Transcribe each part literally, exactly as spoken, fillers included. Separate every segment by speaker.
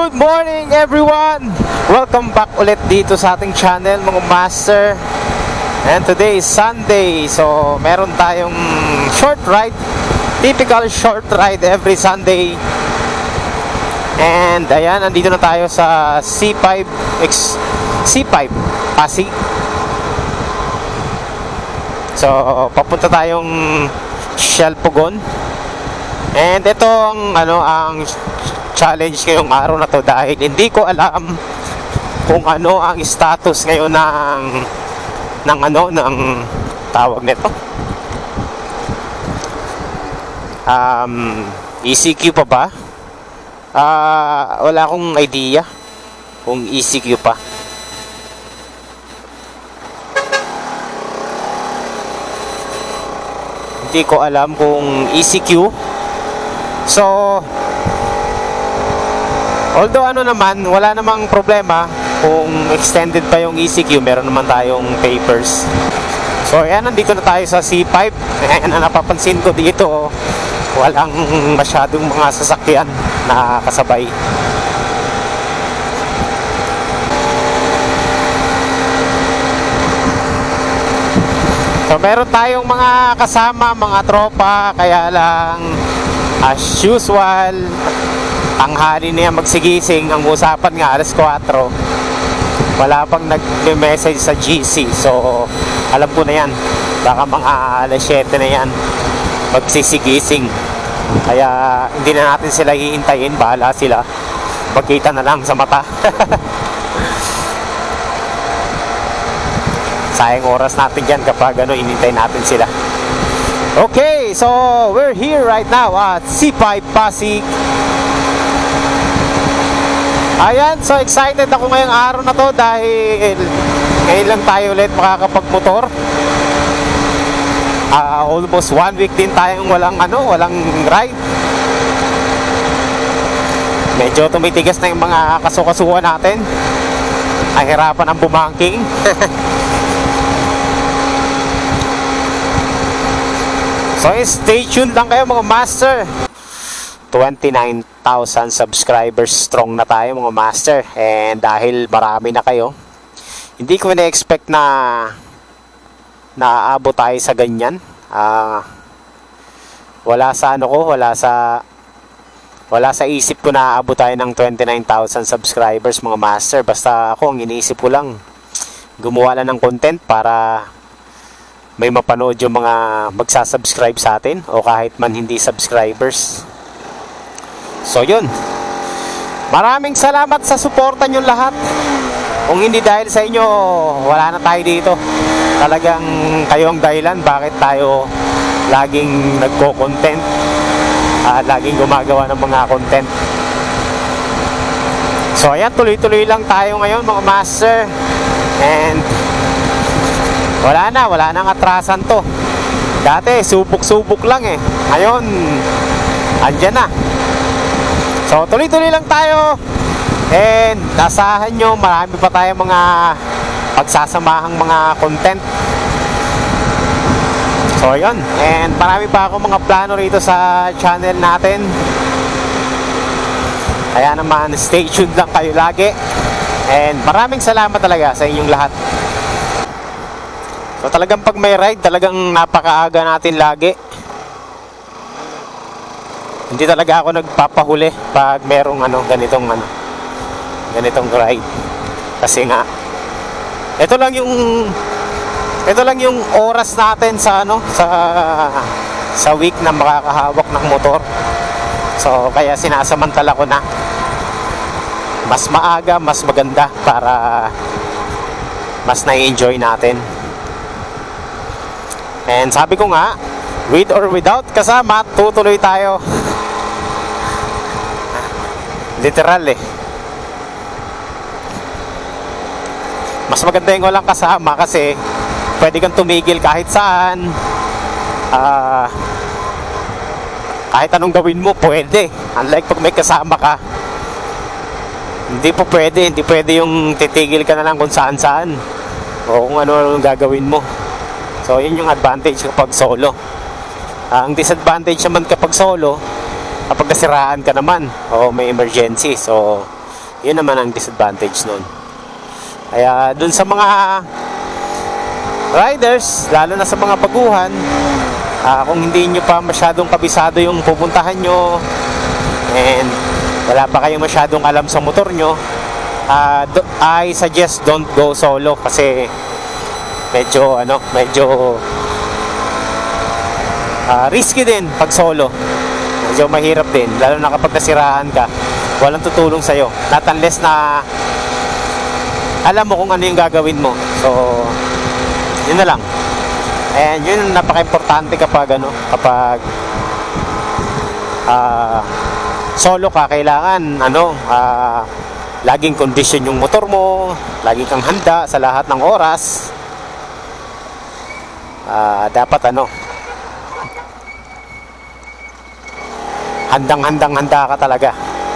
Speaker 1: Good morning everyone! Welcome back ulit dito sa ating channel mga master. And today is Sunday, so meron tayong short ride. Typical short ride every Sunday. And ayan, nandito na tayo sa C five X C five Pasig. So papunta tayong Shell Pugon. And ito ang ano ang challenge ngayong araw na to, dahil hindi ko alam kung ano ang status ngayon ng ng ano ng tawag nito, um, E C Q pa ba? Uh, wala akong idea kung E C Q pa. Hindi ko alam kung E C Q. So although ano naman, wala namang problema kung extended pa yung E C Q, meron naman tayong papers. So ayan, nandito na tayo sa C five. Ayan, na napapansin ko dito, walang masyadong mga sasakyan na kasabay. So meron tayong mga kasama, mga tropa, kaya lang as usual tanghali na yan magsigising. Ang usapan nga alas kwatro, wala pang nag-message sa G C. So alam ko na yan, baka mga alas siyete na yan magsisigising. Kaya hindi na natin sila hihintayin, bahala sila, magkita na lang sa mata. Sayang oras natin yan kapag ano, hinintay natin sila. Okay, so we're here right now at C five Pasig. Ayan, so excited ako ngayong araw na to dahil ngayon lang tayo ulit makakapagmotor. Uh, almost one week din tayong walang ano, walang ride. Medyo tumitigas na yung mga kasukasuhan natin. Nahirapan ang bumangking. So stay tuned lang kayo mga master. twenty-nine thousand subscribers strong na tayo mga master. And dahil marami na kayo, hindi ko na-expect na naaabot tayo sa ganyan. uh, Wala sa ano ko, wala sa Wala sa isip ko na aabot tayo ng twenty-nine thousand subscribers mga master. Basta ako, ang iniisip ko lang, gumawa lang ng content para may mapanood yung mga magsasubscribe sa atin, o kahit man hindi subscribers. So yun, maraming salamat sa suporta nyo lahat. Kung hindi dahil sa inyo, wala na tayo dito. Talagang kayo ang dahilan bakit tayo laging nagko-content, uh, laging gumagawa ng mga content. So ayan, tuloy-tuloy lang tayo ngayon mga master. And wala na, wala nang atrasan to. Dati subok-subok lang eh, ngayon andyan na. So tuloy-tuloy lang tayo. And nasahan nyo, marami pa tayong mga pagsasamahang mga content. So yun, and marami pa ako mga plano rito sa channel natin. Kaya naman stay tuned lang kayo lagi. And maraming salamat talaga sa inyong lahat. So talagang pag may ride, talagang napakaaga natin lagi. Hindi talaga ako nagpapahuli pag merong ano, ganitong ano, ganitong ride. Kasi nga ito lang yung ito lang yung oras natin sa ano, sa sa week na makakahawak ng motor. So kaya sinasamantala ko na mas maaga, mas maganda, para mas na-enjoy natin. And sabi ko nga, with or without kasama, tutuloy tayo. Literal eh. Mas maganda yung walang kasama kasi pwede kang tumigil kahit saan. uh, Kahit anong gawin mo, pwede. Unlike pag may kasama ka, hindi po pwede. Hindi pwede yung titigil ka na lang kung saan saan o kung ano ang gagawin mo. So yun yung advantage kapag solo. uh, Ang disadvantage naman kapag solo, kapag nasiraan ka naman o may emergency, so Yun naman ang disadvantage nun. Kaya dun sa mga riders, lalo na sa mga baguhan, uh, kung hindi nyo pa masyadong kabisado yung pupuntahan nyo and wala pa kayong masyadong alam sa motor nyo, uh, I suggest don't go solo kasi medyo ano, medyo uh, risky din pag solo. Medyo mahirap din, lalo na kapag nasiraan ka, walang tutulong sa'yo, not unless na alam mo kung ano yung gagawin mo. So yun na lang. And yun yung napaka-importante kapag ano, kapag uh, solo ka, kailangan ano, uh, laging kondisyon yung motor mo, lagi kang handa sa lahat ng oras. Uh, dapat ano, handang-handang handa ka talaga.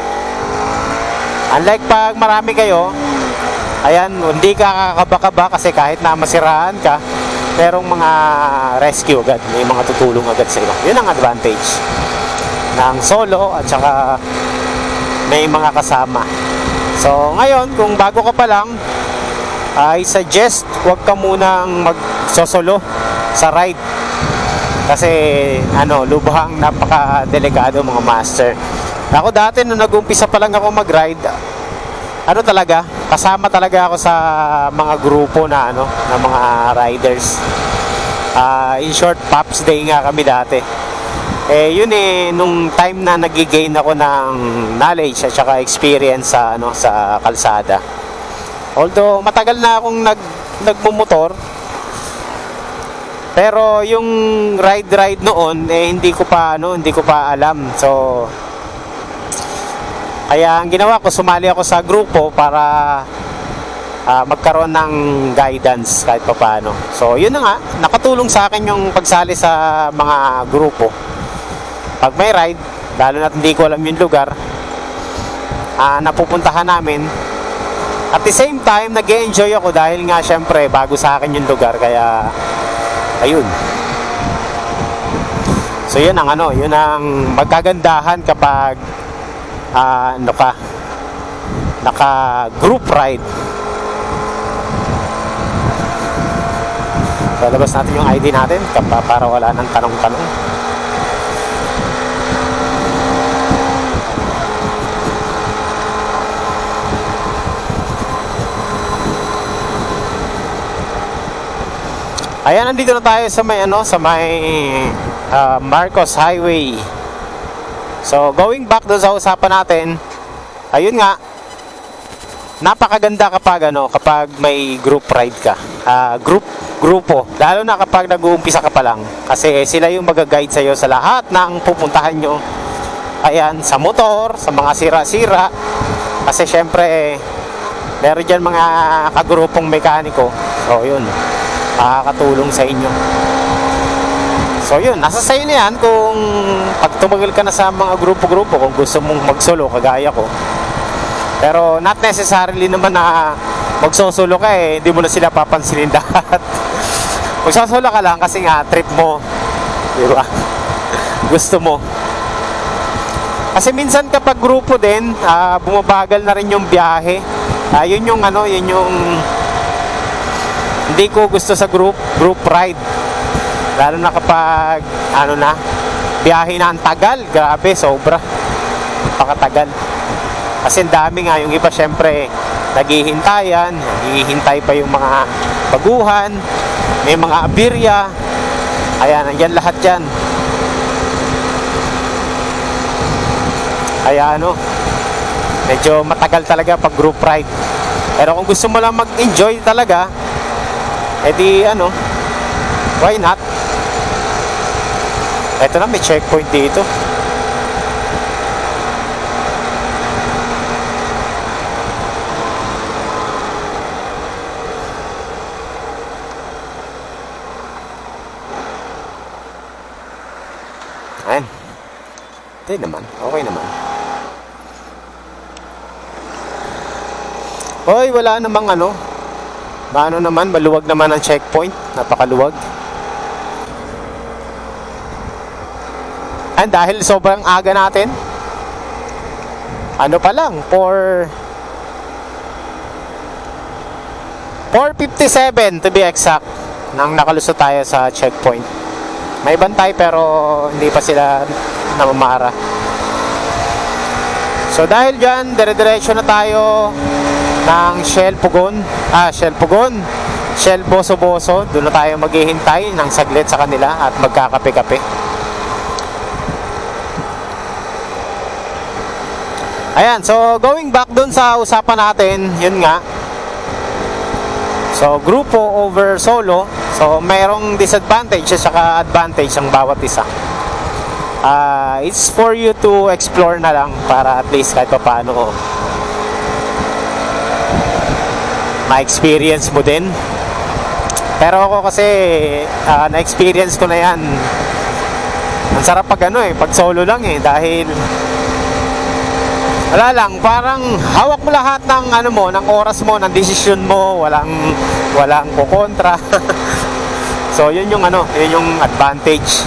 Speaker 1: Unlike pag marami kayo, ayan, hindi ka kakaba-kaba kasi kahit na masiraan ka, merong mga rescue agad, may mga tutulong agad sa iyo. Yun ang advantage ng solo at saka may mga kasama. So ngayon, kung bago ka pa lang, I suggest huwag ka munang magsosolo sa ride kasi ano, lubhang napaka-delikado mga master. Ako dati nung nag-umpisa pa lang ako mag-ride, ano talaga, kasama talaga ako sa mga grupo na ano, na mga riders. Uh, in short, Pops Day nga kami dati. Eh yun eh, nung time na nag-gain ako ng knowledge at saka experience sa ano, sa kalsada. Although matagal na akong nag nagmumotor, pero yung ride-ride noon eh hindi ko pa ano, hindi ko pa alam. So kaya ang ginawa ko, sumali ako sa grupo para uh, magkaroon ng guidance kahit pa paano. So yun na nga, nakatulong sa akin yung pagsali sa mga grupo. Pag may ride, lalo na hindi ko alam yung lugar uh, napupuntahan namin, at the same time nag-e-enjoy ako dahil nga syempre bago sa akin yung lugar, kaya ayun. So yun ang ano, yun ang magkagandahan kapag uh, ano ka, naka group ride. So labas natin yung I D natin para wala nang tanong-tanong. Ayan, nandito na tayo sa may ano, sa may uh, Marcos Highway. So going back doon sa usapan natin, ayun nga, napakaganda kapag ano, kapag may group ride ka, uh, group grupo, lalo na kapag nag-uumpisa ka pa lang, kasi sila yung mag-guide sa iyo sa lahat ng pupuntahan nyo. Ayan, sa motor, sa mga sira-sira, kasi syempre meron dyan mga kagrupong mekaniko. So yun, makakatulong sa inyo. So yun, nasa sayo na yan kung pag tumagal ka na sa mga grupo-grupo, kung gusto mong mag-solo kagaya ko. Pero not necessarily naman na magsosolo ka eh, hindi mo na sila papansinin lahat. Magsosolo ka lang kasi nga trip mo, diba? Gusto mo. Kasi minsan kapag grupo din, uh, bumabagal na rin yung biyahe. Uh, yun yung ano, yun yung hindi ko gusto sa group group ride, lalo na kapag ano na, biyahe na ang tagal, grabe, sobra pakatagal. Kasi ang dami nga, yung iba syempre naghihintayan, naghihintay pa yung mga baguhan, may mga abirya, ayan, nandyan lahat yan. Kaya ano, medyo matagal talaga pag group ride. Pero kung gusto mo lang mag-enjoy talaga, edi ano, why not? Eto na, may checkpoint dito. Ayan. Hindi naman, okay naman. Hoy, wala namang ano, Paano naman, maluwag naman ang checkpoint, napakaluwag. And dahil sobrang aga natin, ano pa lang, four four fifty-seven to be exact nang nakalusot tayo sa checkpoint. May bantay pero hindi pa sila namamara. So dahil dyan, dire-diretso na tayo ng Shell Pugon. Ah, Shell Pugon. Shell Boso Boso. Doon na tayo maghihintay ng saglit sa kanila at magkakape-kape. Ayan, so going back dun sa usapan natin, yun nga. So, grupo over solo. So, mayroong disadvantage at saka advantage ang bawat isa. Uh, it's for you to explore na lang para at least kahit pa paano ma-experience mo din. Pero ako kasi uh, na-experience ko na yan. Ang sarap pag ano eh, pag solo lang eh, dahil wala lang, parang hawak mo lahat ng ano mo, ng oras mo, ng desisyon mo, walang walang kukontra. So yun yung ano, yun yung advantage.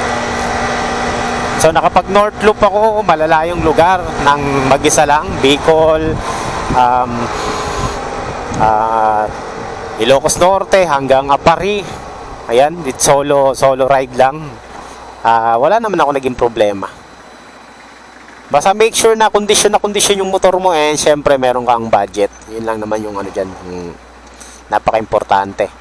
Speaker 1: So nakapag North Loop ako, malalayong lugar ng mag-isa lang, Bicol, um, uh, Ilocos Norte hanggang Apari. Ayan, dit solo solo ride lang. Uh, wala naman ako naging problema. Basta make sure na kondisyon na kondisyon yung motor mo, and syempre meron kang budget. Yun lang naman yung ano dyan, yung napaka-importante.